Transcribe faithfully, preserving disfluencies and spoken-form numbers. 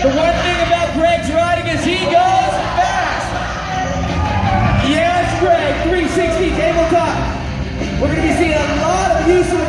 The one thing about Greg's riding is he goes fast. Yes, Greg, three sixty tabletop. We're going to be seeing a lot of use of the